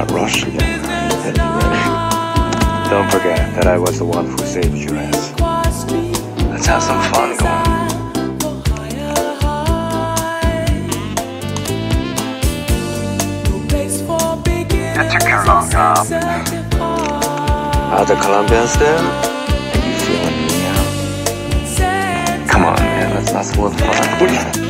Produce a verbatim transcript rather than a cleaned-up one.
not rush again. Get ready. Don't forget that I was the one who saved you, Az. Let's have some fun going. It took you long, huh? Are the Colombians there? Are you feeling me now? Come on, man, let's not spoil the fun.